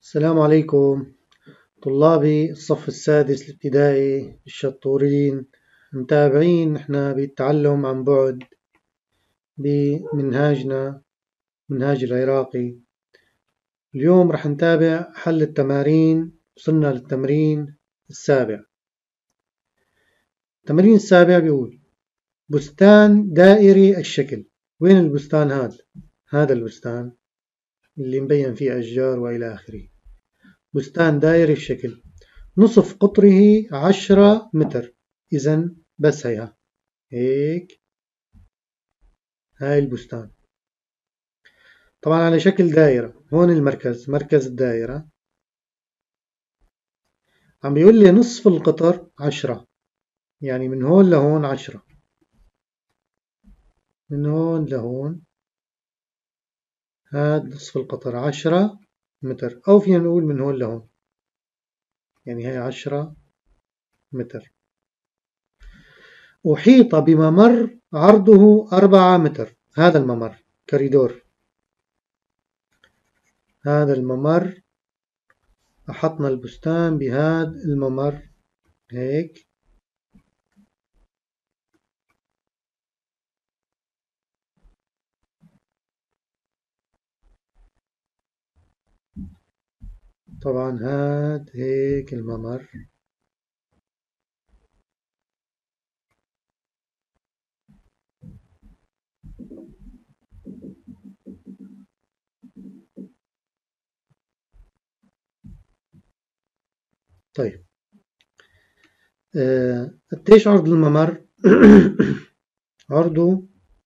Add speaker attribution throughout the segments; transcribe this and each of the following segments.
Speaker 1: السلام عليكم طلابي الصف السادس الابتدائي الشطورين متابعين احنا بالتعلم عن بعد بمنهاجنا منهاج العراقي. اليوم رح نتابع حل التمارين. وصلنا للتمرين السابع. التمرين السابع بيقول بستان دائري الشكل. وين البستان هذا البستان اللي مبين فيه أشجار وإلى آخره. بستان دائري الشكل نصف قطره 10 متر. إذن بس هيك هاي البستان طبعا على شكل دائرة. هون المركز مركز الدائرة. عم بيقول لي نصف القطر 10 يعني من هون لهون 10 من هون لهون. هاد نصف القطر 10 متر أو فينا نقول من هون لهون يعني هاي 10 متر. أحيط بممر عرضه 4 متر. هذا الممر كوريدور. هذا الممر أحطنا البستان بهذا الممر هيك. طبعا هاد هيك الممر. طيب قديش عرض الممر؟ عرضه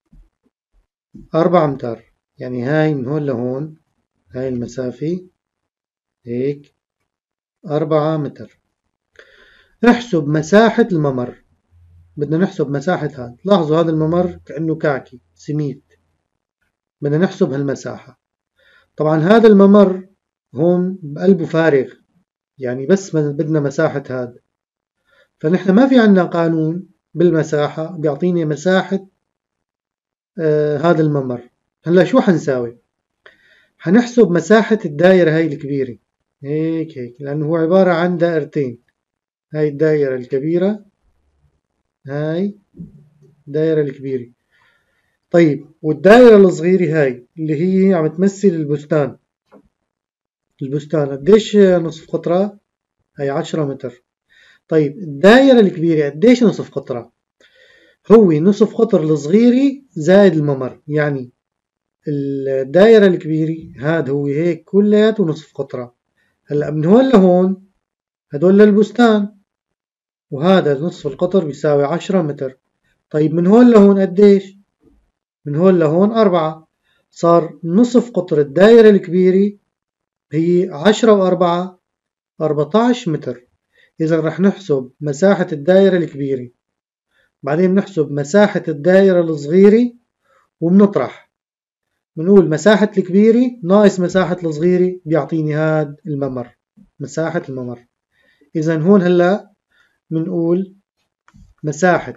Speaker 1: 4 أمتار يعني هاي من هون لهون هاي المسافة هيك 4 متر. احسب مساحة الممر. بدنا نحسب مساحة هذا. لاحظوا هذا الممر كأنه كعكي سميد. بدنا نحسب هالمساحة. طبعا هذا الممر هون بقلبه فارغ يعني بس بدنا مساحة هذا. فنحن ما في عنا قانون بالمساحة بيعطيني مساحة هذا الممر. هلا شو حنساوي؟ حنحسب مساحة الدائرة هاي الكبيرة هيك لأنه هو عبارة عن دائرتين. هاي الدائرة الكبيرة هاي الدائرة الكبيرة. طيب والدائرة الصغيرة هاي اللي هي عم تمثل البستان. البستان قديش نصف قطرة؟ هاي 10 متر. طيب الدائرة الكبيرة قديش نصف قطرة؟ هو نصف قطر الصغيرة زائد الممر. يعني الدائرة الكبيرة هاد هو هيك كلياته نصف قطرة. هلا من هون لهون هدول للبستان وهذا نصف القطر بيساوي 10 متر. طيب من هون لهون قديش؟ من هون لهون 4. صار نصف قطر الدائرة الكبيرة هي 10 و4 14 متر. إذا رح نحسب مساحة الدائرة الكبيرة بعدين نحسب مساحة الدائرة الصغيرة وبنطرح. بنقول مساحة الكبيرة ناقص مساحة الصغيرة بيعطيني هاد الممر مساحة الممر. إذا هون هلا بنقول مساحة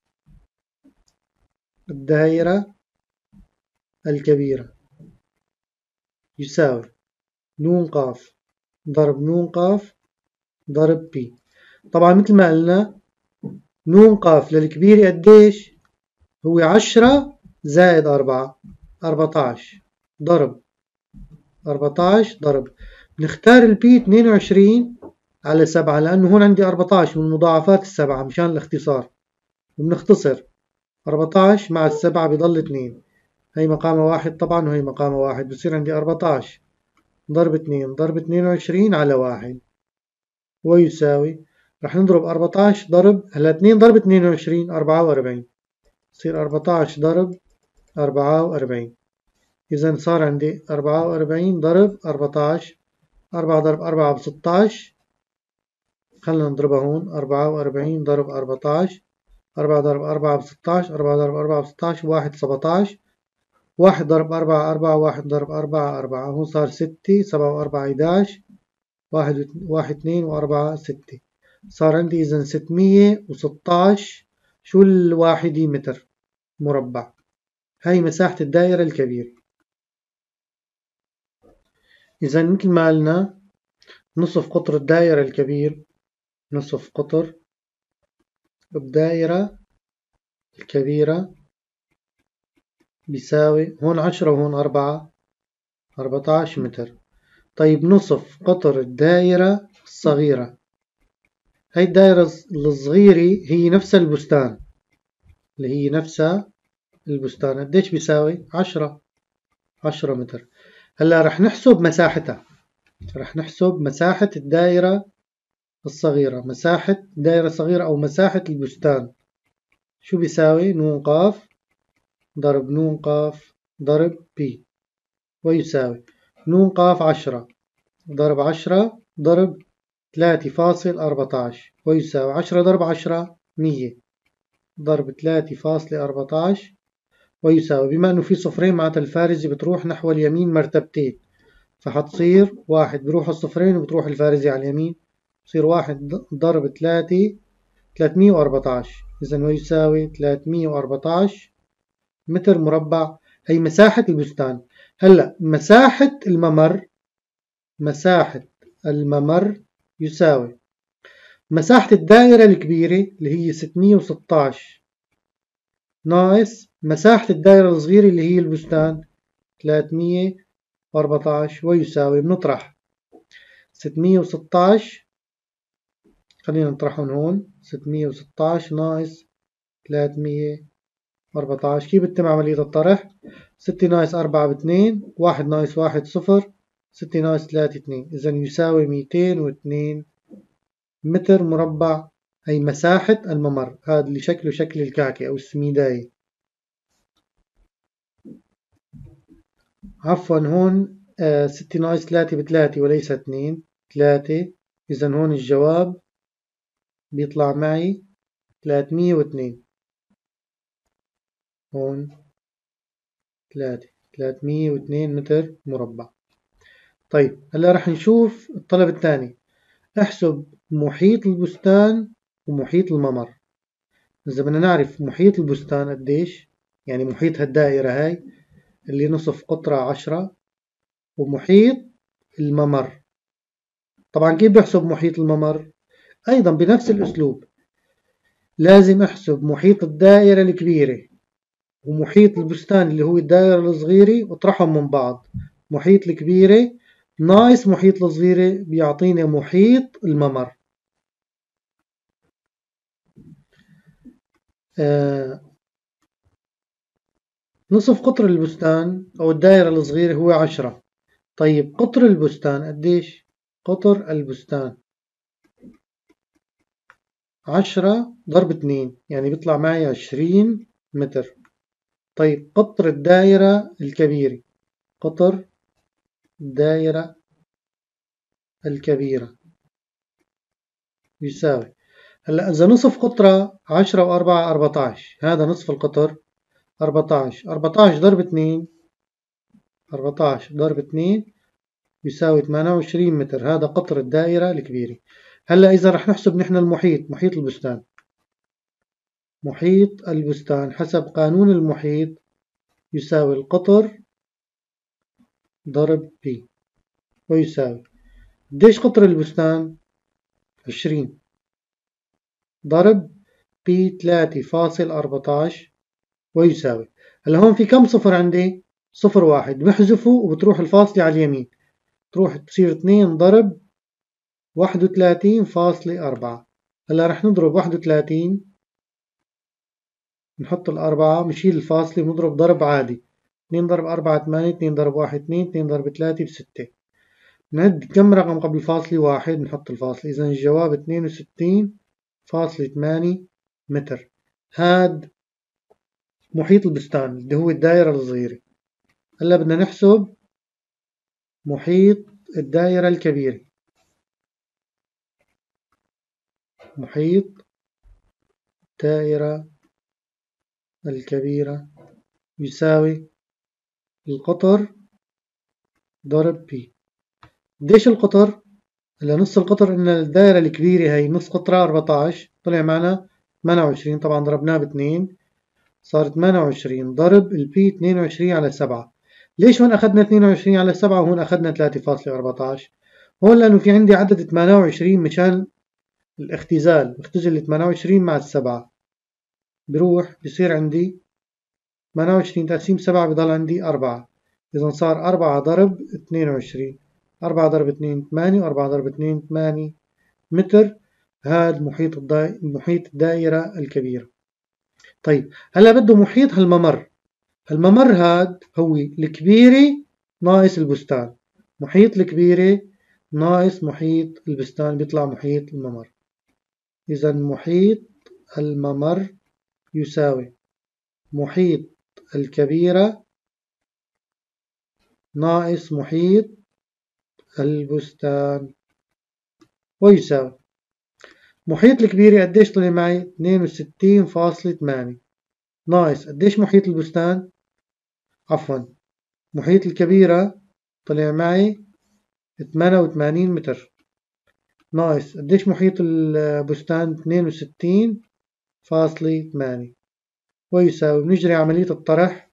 Speaker 1: الدائرة الكبيرة يساوي نون قاف ضرب نون قاف ضرب بي. طبعا مثل ما قلنا نون قاف للكبيرة قديش؟ هو 10 زائد 4 14 ضرب 14 ضرب. نختار البي 22 على 7 لأنه هون عندي 14 من مضاعفات السبعة مشان الاختصار. وبنختصر 14 مع السبعة بيضل 2. هي مقامها 1 طبعا وهي مقامها 1 بصير عندي 14 ضرب 2 ضرب 22 على 1 ويساوي. رح نضرب 14 ضرب هلا 2 ضرب 22 44 يصير 14 ضرب 44. إذا صار عندي 44 ضرب 14. 4 ضرب 4 ب 16. خلنا نضربها هون 44 ضرب 14. 4 ضرب 4 ب 16. 4 ضرب 4 ب 16 1 17. 1 ضرب 4 4 1 ضرب 4 4 هون صار 6 7 و4 11. 1 2 و4 6 صار عندي إذا 616 شو الواحدة متر مربع. هاي مساحة الدائرة الكبيرة. إذا مثل ما قلنا نصف قطر الدائرة الكبير، نصف قطر الدائرة الكبيرة بيساوي هون 10 وهون 14 متر. طيب نصف قطر الدائرة الصغيرة، هاي الدائرة الصغيرة هي نفس البستان، اللي هي نفسها البستان، قديش بيساوي؟ 10 متر. هلا رح نحسب مساحتها، رح نحسب مساحة الدائرة الصغيرة، مساحة دائرة صغيرة أو مساحة البستان. شو بيساوي؟ نون قاف ضرب نون قاف ضرب بي، ويساوي نون قاف 10 ضرب 10 ضرب 3.14، ويساوي 10 ضرب 10 100 ضرب 3.14، ويساوي، بما أنه في صفرين معناتها الفارزة بتروح نحو اليمين مرتبتين، فحتصير 1 بروح الصفرين وبتروح الفارزة على اليمين، بصير 1 ضرب 314، إذن ويساوي 314 متر مربع. هي مساحة البستان. هلأ مساحة الممر يساوي مساحة الدائرة الكبيرة اللي هي 616 ناقص مساحة الدائرة الصغيرة اللي هي البستان 314، ويساوي، بنطرح 616، خلينا نطرحهم هون، 616 ناقص 314، كيف بتتم عملية الطرح؟ 6 ناقص 4 ب2، 1 ناقص 1 0، 6 ناقص 3 2، إذن يساوي 202 متر مربع. هي مساحة الممر، هذا اللي شكله شكل الكعكة أو السميداية. عفوا هون 6 ناقص 3 ب3 وليس 2، 3، إذن هون الجواب بيطلع معي 302. هون 302 متر مربع. طيب هلا رح نشوف الطلب الثاني، احسب محيط البستان ومحيط الممر. إذا بدنا نعرف محيط البستان قديش، يعني محيط هالدائرة هاي اللي نصف قطرها 10، ومحيط الممر. طبعا كيف بحسب محيط الممر؟ أيضا بنفس الأسلوب، لازم أحسب محيط الدائرة الكبيرة ومحيط البستان اللي هو الدائرة الصغيرة واطرحهم من بعض. محيط الكبيرة ناقص محيط الصغيرة بيعطينا محيط الممر. نصف قطر البستان أو الدائرة الصغيرة هو 10. طيب قطر البستان قديش؟ قطر البستان 10 ضرب 2، يعني بيطلع معي 20 متر. طيب قطر الدائرة الكبيرة، قطر الدائرة الكبيرة يساوي، هلا إذا نصف قطرة 10 و4 14، هذا نصف القطر 14، 14 ضرب 2، 14 ضرب 2 يساوي 28 متر، هذا قطر الدائرة الكبيرة. هلا إذا رح نحسب نحن المحيط، محيط البستان، محيط البستان حسب قانون المحيط يساوي القطر ضرب بي، ويساوي قديش قطر البستان؟ 20 ضرب بي 3.14، ويساوي، هلا هون في كم صفر عندي؟ صفر واحد، بحذفه وبتروح الفاصلة على اليمين، تروح تصير 2 ضرب 31.4. هلا رح نضرب 31، نحط الأربعة، نشيل الفاصلة ونضرب ضرب عادي، 2 ضرب 4 8، 2 ضرب 1 2، 2 ضرب 3 ب6. نعد كم رقم قبل الفاصلة؟ 1، نحط الفاصلة، إذا الجواب 62.8 متر. هاد محيط البستان اللي هو الدائرة الصغيرة. هلا بدنا نحسب محيط الدائرة الكبيرة. محيط الدائرة الكبيرة يساوي القطر ضرب بي. قديش القطر؟ هلا نص القطر إن الدائرة الكبيرة هي نص قطرها 14، طلع معنا 28، طبعا ضربناه ب2 صار 28 ضرب البي 22 على 7. ليش هون أخذنا 22 على 7 وهون أخذنا 3.14؟ هون لأنه في عندي عدد 28 مشان الاختزال، اختزل 28 مع السبعة، بروح بصير عندي 28 تقسيم 7 بضل عندي 4. إذا صار 4 ضرب 22. 4 ضرب 2 8 و4 ضرب 2 8 متر. هذا محيط الدائرة الكبيرة. طيب هلا بده محيط هالممر. هالممر هاد هو الكبيرة ناقص البستان. محيط الكبيرة ناقص محيط البستان بيطلع محيط الممر. إذا محيط الممر يساوي محيط الكبيرة ناقص محيط البستان، ويساوي محيط الكبيرة قديش طلع معي 62.8 ناقص قديش محيط البستان، عفوا محيط الكبيرة طلع معي 88 متر ناقص قديش محيط البستان 62.8 ويساوي بنجري عملية الطرح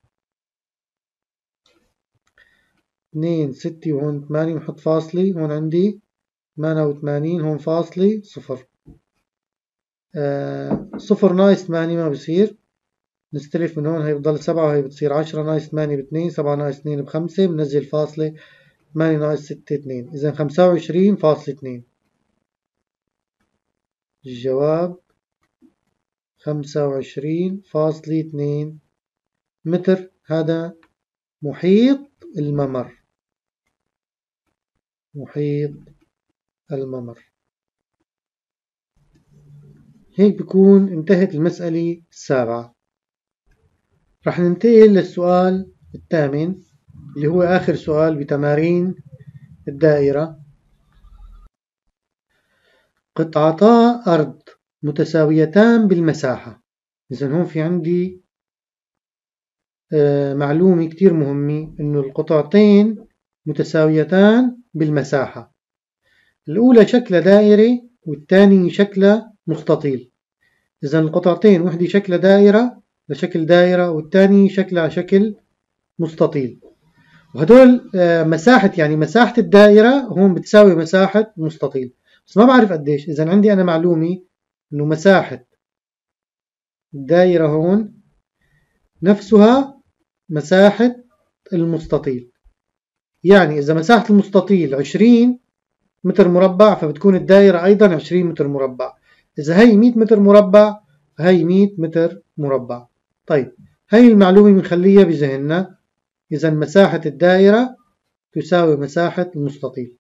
Speaker 1: 2 6 وهون 8 نحط فاصلة هون عندي 88 هون فاصلة صفر. صفر ناقص 8 ما بصير، نستلف من هون هي بتضل 7 وهي بتصير 10 ناقص 8 ب2 7 ناقص 2 ب5 بنزل فاصلة 8 ناقص 6 2 إذا 25.2. الجواب 25.2 متر. هذا محيط الممر. محيط الممر. هيك بكون انتهت المسألة السابعة. رح ننتقل للسؤال الثامن اللي هو آخر سؤال بتمارين الدائرة. قطعتا أرض متساويتان بالمساحة. إذن هون في عندي معلومة كتير مهمة إنه القطعتين متساويتان بالمساحة. الأولى شكل دائرة والثانية شكل مستطيل. إذن القطعتين وحدة شكل دائرة لشكل دائرة والثانية شكلها شكل مستطيل. وهدول مساحة يعني مساحة الدائرة هون بتساوي مساحة المستطيل بس ما بعرف قديش. إذن عندي أنا معلومة إنه مساحة الدائرة هون نفسها مساحة المستطيل. يعني إذا مساحة المستطيل 20 متر مربع فبتكون الدائرة أيضا 20 متر مربع. إذا هي 100 متر مربع فهي 100 متر مربع. طيب هي المعلومة بنخليها بذهننا. إذا مساحة الدائرة تساوي مساحة المستطيل.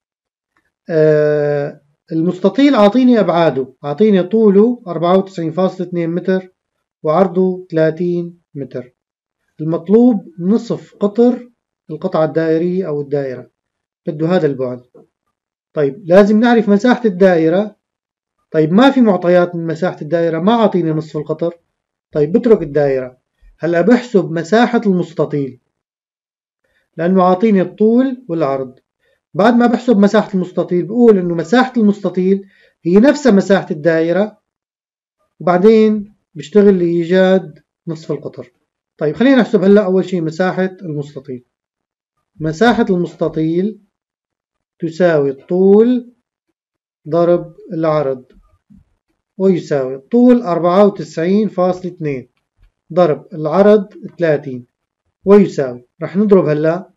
Speaker 1: المستطيل أعطيني أبعاده، أعطيني طوله 94.2 متر وعرضه 30 متر. المطلوب نصف قطر القطعة الدائرية أو الدائرة، بده هذا البعد. طيب لازم نعرف مساحة الدائرة. طيب ما في معطيات من مساحة الدائرة، ما أعطيني نصف القطر. طيب بترك الدائرة. هلأ بحسب مساحة المستطيل لأنه عاطيني الطول والعرض. بعد ما بحسب مساحة المستطيل بقول إنه مساحة المستطيل هي نفسها مساحة الدائرة وبعدين بشتغل لإيجاد نصف القطر. طيب خلينا نحسب هلأ أول شيء مساحة المستطيل. مساحة المستطيل تساوي الطول ضرب العرض ويساوي الطول 94.2 ضرب العرض 30 ويساوي رح نضرب هلأ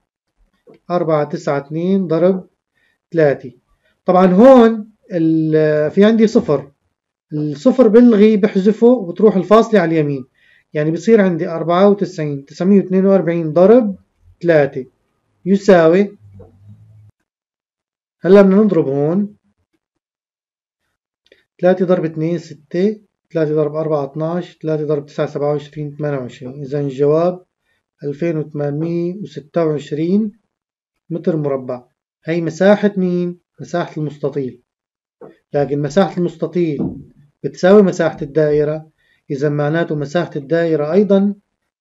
Speaker 1: 492 ضرب 3. طبعا هون في عندي صفر، الصفر بلغي بحذفه وبتروح الفاصلة على اليمين، يعني بصير عندي 94 942 ضرب 3 يساوي. هلا بدنا نضرب هون 3 ضرب 2 6 3 ضرب 4 12 3 ضرب 9 27 28. إذا الجواب 2826 متر مربع. هي مساحة مين؟ مساحة المستطيل. لكن مساحة المستطيل بتساوي مساحة الدائرة، إذا معناته مساحة الدائرة أيضا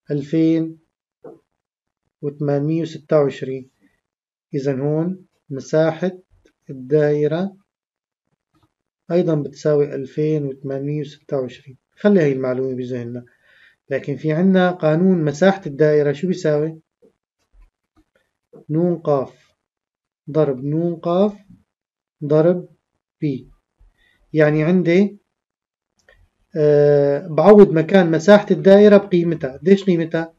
Speaker 1: 2826. إذا هون مساحة الدائرة أيضا بتساوي 2826. خلي هاي المعلومة بذهننا. لكن في عنا قانون مساحة الدائرة شو بيساوي؟ نون قاف ضرب نون قاف ضرب بي. يعني عندي بعوض مكان مساحة الدائرة بقيمتها. قديش قيمتها؟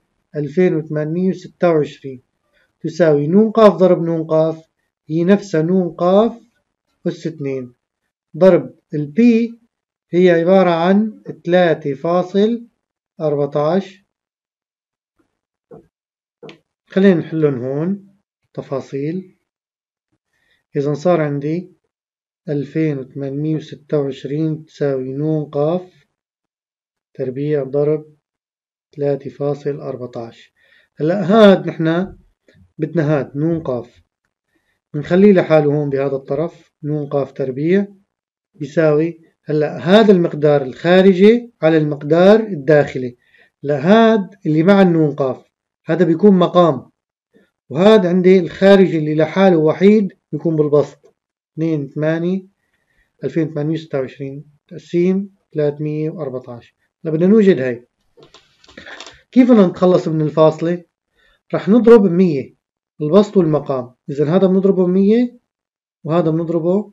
Speaker 1: 2826 تساوي نون قاف ضرب نون قاف هي نفسها نون قاف أس 2 ضرب البي هي عبارة عن 3.14. خلينا نحلهم هون تفاصيل. إذا صار عندي 2826 تساوي نون قاف تربيع ضرب 3.14. هلا هاد نحن بدنا هاد نون قاف بنخليه لحاله هون بهذا الطرف نون قاف تربيع بيساوي هلا هذا المقدار الخارجي على المقدار الداخلي. لهاد اللي مع النون قاف هذا بيكون مقام، وهذا عندي الخارجي اللي لحاله وحيد بيكون بالبسط 2 8 2826 تقسيم 314. بدنا نوجد هاي. كيف بدنا نتخلص من الفاصلة؟ رح نضرب 100 البسط والمقام. إذا هذا بنضربه 100 وهذا بنضربه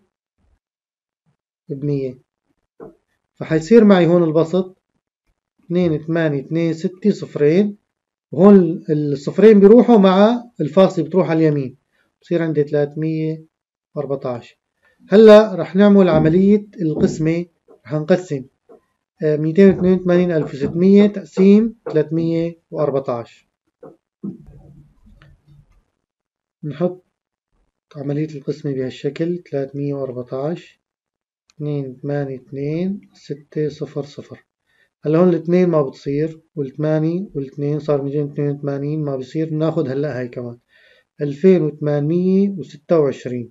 Speaker 1: ب100 فحيصير معي هون البسط 2 8 2 6 صفرين، وهون الصفرين بيروحوا مع الفاصلة بتروح على اليمين بصير عندي 314. هلا رح نعمل عملية القسمة. رح نقسم 282600 تقسيم 314. نحط عملية القسمة بهالشكل 314 2 8 2 6 0 0. هلا هون الاثنين ما بتصير والثمانية والاثنين صار 282 ما بصير. ناخد هلا هاي كمان 2826.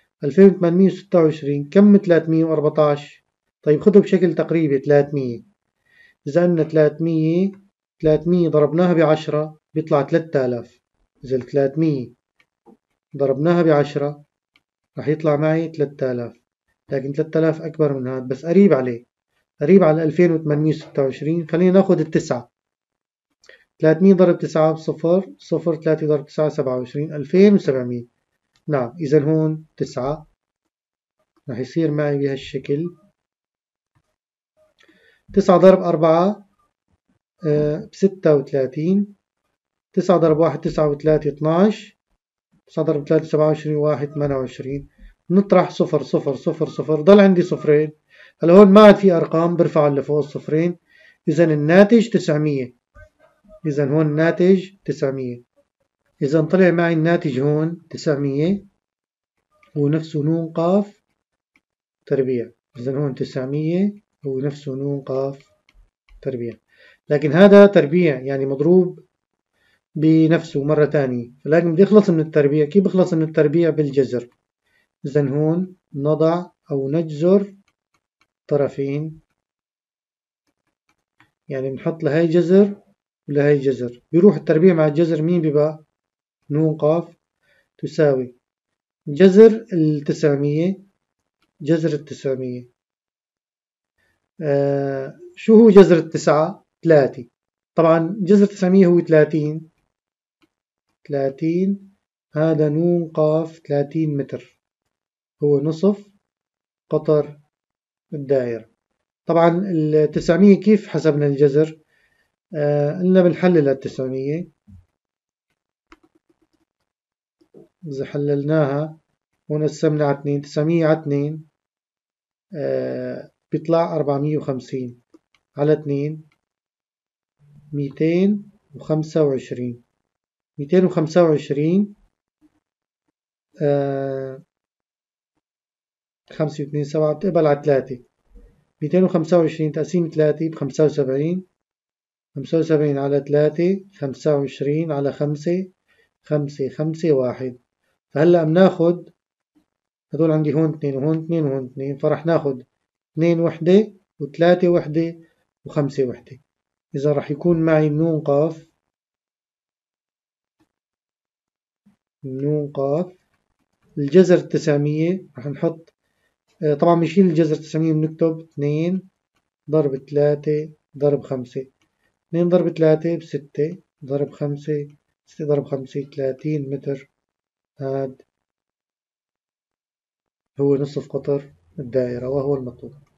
Speaker 1: 2826 كم 314؟ طيب خذوا بشكل تقريبي 300. إذا قلنا 300 ضربناها ب10 بيطلع 3000. إذا 300 ضربناها ب10 راح يطلع معي 3000، لكن 3000 أكبر من هذا بس قريب عليه، قريب على 2826. خلينا ناخد التسعة. 300 ضرب 9 بصفر، صفر 3 ضرب 9 27 2700. نعم إذا هون 9 راح يصير معي بهالشكل 9 ضرب 4 ب36. 9 ضرب 1 9 و3 12. 9 ضرب 3 27 1 28. نطرح صفر صفر صفر صفر ضل عندي صفرين. هلا هون ما عاد في أرقام برفع لفوق الصفرين. إذا الناتج 900. إذا هون الناتج 900. إذا طلع معي الناتج هون 900 هو نفسه نون قاف تربيع. إذا هون 900 هو نفسه نون قاف تربيع، لكن هذا تربيع يعني مضروب بنفسه مرة ثانية، فلكن بدي أخلص من التربيع. كيف بخلص من التربيع؟ بالجذر. إذا هون نضع أو نجذر طرفين، يعني بنحط لهي جذر ولهي جذر، بيروح التربيع مع الجذر مين بيبقى؟ نون قاف تساوي جذر 900. جذر 900 شو هو جذر 9؟ 3. طبعا جذر 900 هو 30. 30 هذا نون قاف 30 متر، هو نصف قطر الدائرة. طبعا ال 900 كيف حسبنا الجذر؟ قلنا بنحلل ال 900. إذا حللناها هون قسمنا على 2، 900 على 2 بيطلع 450 على 2 225. 225 5 2 7 بتقبل على 3. 225 تقسيم 3 ب 75. 75 على 3 25 على 5 5 5 1. فهلأ بناخد هذول عندي هون 2 وهون 2 وهون 2، فرح ناخد 2 وحدة و3 وحدة و5 وحدة. إذا رح يكون معي نون قاف الجذر 900 رح نحط طبعا بنشيل الجذر 900 بنكتب 2 ضرب 3 ضرب 5. 2 ضرب 3 ب6 ضرب 5 6 ضرب 5 30 متر. هاد هو نصف قطر الدائرة وهو المطلوب.